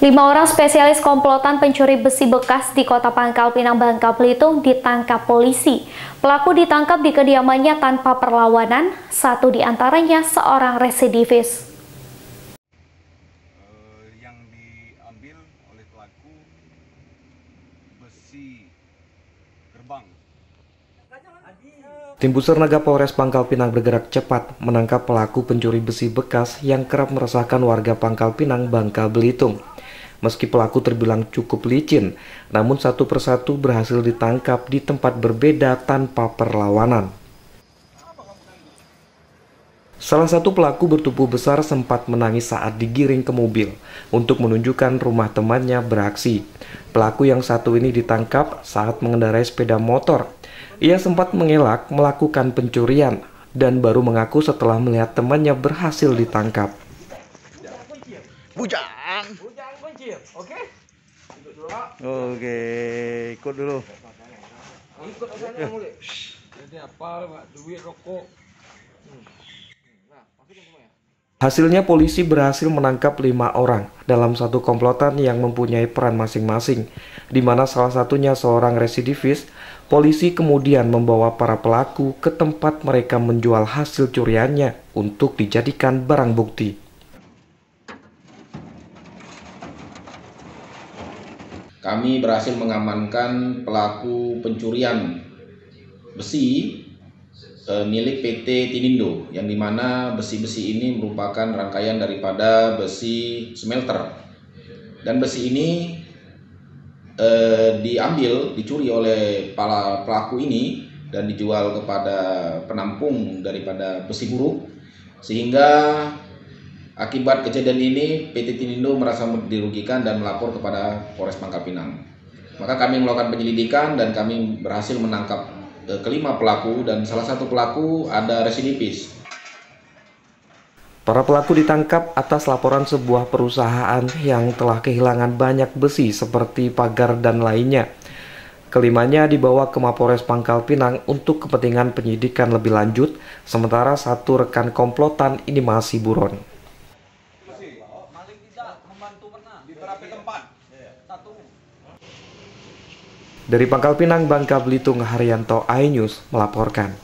5 orang spesialis komplotan pencuri besi bekas di Kota Pangkal Pinang, Bangka Belitung ditangkap polisi. Pelaku ditangkap di kediamannya tanpa perlawanan, satu di antaranya seorang residivis. Yang diambil oleh pelaku besi gerbang. Tim Pusernaga Polres Pangkal Pinang bergerak cepat menangkap pelaku pencuri besi bekas yang kerap meresahkan warga Pangkal Pinang, Bangka Belitung. Meski pelaku terbilang cukup licin, namun satu persatu berhasil ditangkap di tempat berbeda tanpa perlawanan. Salah satu pelaku bertubuh besar sempat menangis saat digiring ke mobil untuk menunjukkan rumah temannya beraksi. Pelaku yang satu ini ditangkap saat mengendarai sepeda motor. Ia sempat mengelak melakukan pencurian dan baru mengaku setelah melihat temannya berhasil ditangkap. Bujang kuncir, oke? Oke, ikut dulu. Ikut asalnya mulai. Jadi apa, Pak? Duit, rokok. Hasilnya polisi berhasil menangkap 5 orang dalam satu komplotan yang mempunyai peran masing-masing, di mana salah satunya seorang residivis. Polisi kemudian membawa para pelaku ke tempat mereka menjual hasil curiannya untuk dijadikan barang bukti. Kami berhasil mengamankan pelaku pencurian besi milik PT Tinindo, yang dimana besi-besi ini merupakan rangkaian daripada besi smelter, dan besi ini dicuri oleh para pelaku ini dan dijual kepada penampung daripada besi buruk, sehingga akibat kejadian ini PT Tinindo merasa dirugikan dan melapor kepada Polres Pangkal Pinang. Maka kami melakukan penyelidikan dan kami berhasil menangkap kelima pelaku, dan salah satu pelaku ada residivis. Para pelaku ditangkap atas laporan sebuah perusahaan yang telah kehilangan banyak besi seperti pagar dan lainnya. Kelimanya dibawa ke Mapores Pangkal Pinang untuk kepentingan penyidikan lebih lanjut, sementara satu rekan komplotan ini masih buron. Dari Pangkal Pinang, Bangka Belitung, Haryanto, iNews melaporkan.